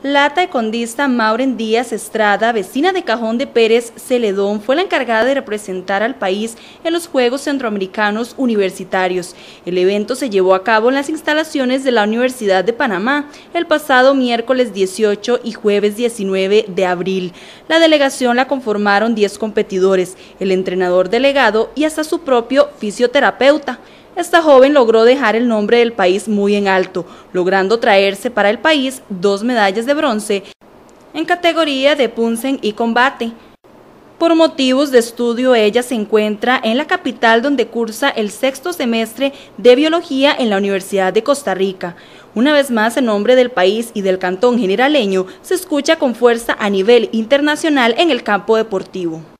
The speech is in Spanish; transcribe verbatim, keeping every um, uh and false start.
La taekwondista Mauren Díaz Estrada, vecina de Cajón de Pérez Celedón, fue la encargada de representar al país en los Juegos Centroamericanos Universitarios. El evento se llevó a cabo en las instalaciones de la Universidad de Panamá el pasado miércoles dieciocho y jueves diecinueve de abril. La delegación la conformaron diez competidores, el entrenador delegado y hasta su propio fisioterapeuta. Esta joven logró dejar el nombre del país muy en alto, logrando traerse para el país dos medallas de bronce en categoría de punzeng y combate. Por motivos de estudio, ella se encuentra en la capital, donde cursa el sexto semestre de biología en la Universidad de Costa Rica. Una vez más, el nombre del país y del cantón generaleño se escucha con fuerza a nivel internacional en el campo deportivo.